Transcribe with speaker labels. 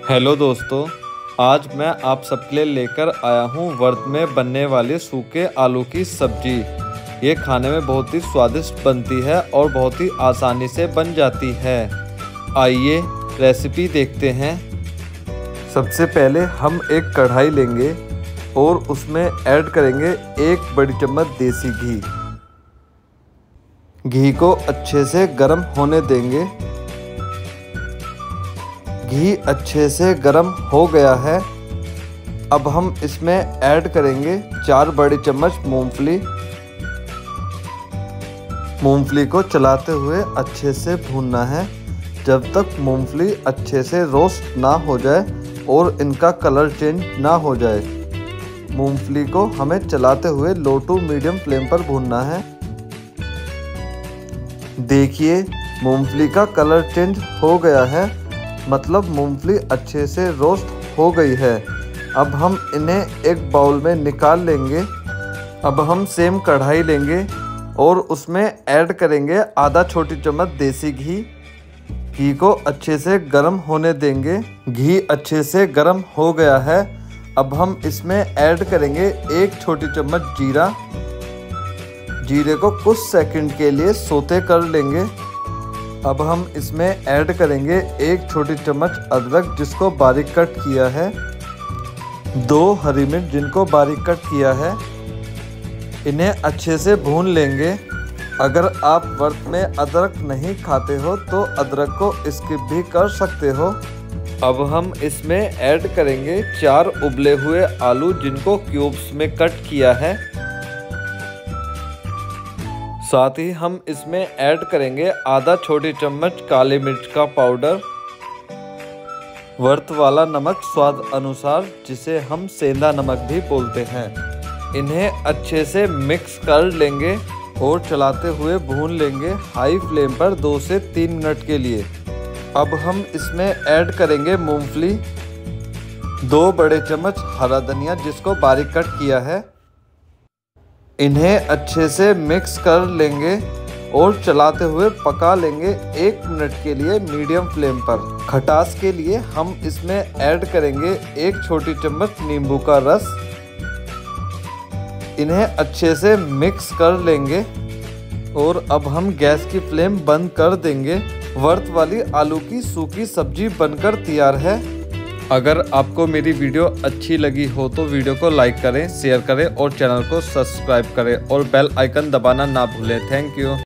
Speaker 1: Hello दोस्तों, आज मैं आप सबके लिए लेकर आया हूँ व्रत में बनने वाले सूखे आलू की सब्जी। ये खाने में बहुत ही स्वादिष्ट बनती है और बहुत ही आसानी से बन जाती है। आइए रेसिपी देखते हैं। सबसे पहले हम एक कढ़ाई लेंगे और उसमें ऐड करेंगे 1 बड़ी चम्मच देसी घी। घी को अच्छे से गर्म होने देंगे। घी अच्छे से गर्म हो गया है। अब हम इसमें ऐड करेंगे 4 बड़ी चम्मच मूंगफली। मूंगफली को चलाते हुए अच्छे से भूनना है जब तक मूंगफली अच्छे से रोस्ट ना हो जाए और इनका कलर चेंज ना हो जाए। मूंगफली को हमें चलाते हुए लो टू मीडियम फ्लेम पर भूनना है। देखिए मूंगफली का कलर चेंज हो गया है, मतलब मूंगफली अच्छे से रोस्ट हो गई है। अब हम इन्हें एक बाउल में निकाल लेंगे। अब हम सेम कढ़ाई लेंगे और उसमें ऐड करेंगे आधा छोटी चम्मच देसी घी। घी को अच्छे से गर्म होने देंगे। घी अच्छे से गर्म हो गया है। अब हम इसमें ऐड करेंगे 1 छोटी चम्मच जीरा। जीरे को कुछ सेकंड के लिए सोते कर लेंगे। अब हम इसमें ऐड करेंगे 1 छोटी चम्मच अदरक जिसको बारीक कट किया है, 2 हरी मिर्च जिनको बारीक कट किया है। इन्हें अच्छे से भून लेंगे। अगर आप व्रत में अदरक नहीं खाते हो तो अदरक को स्किप भी कर सकते हो। अब हम इसमें ऐड करेंगे 4 उबले हुए आलू जिनको क्यूब्स में कट किया है। साथ ही हम इसमें ऐड करेंगे आधा छोटी चम्मच काली मिर्च का पाउडर, व्रत वाला नमक स्वाद अनुसार जिसे हम सेंधा नमक भी बोलते हैं। इन्हें अच्छे से मिक्स कर लेंगे और चलाते हुए भून लेंगे हाई फ्लेम पर 2 से 3 मिनट के लिए। अब हम इसमें ऐड करेंगे मूंगफली, 2 बड़े चम्मच हरा धनिया जिसको बारीक कट किया है। इन्हें अच्छे से मिक्स कर लेंगे और चलाते हुए पका लेंगे 1 मिनट के लिए मीडियम फ्लेम पर। खटास के लिए हम इसमें ऐड करेंगे 1 छोटी चम्मच नींबू का रस। इन्हें अच्छे से मिक्स कर लेंगे और अब हम गैस की फ्लेम बंद कर देंगे। व्रत वाली आलू की सूखी सब्जी बनकर तैयार है। अगर आपको मेरी वीडियो अच्छी लगी हो तो वीडियो को लाइक करें, शेयर करें और चैनल को सब्सक्राइब करें और बेल आइकन दबाना ना भूलें। Thank you.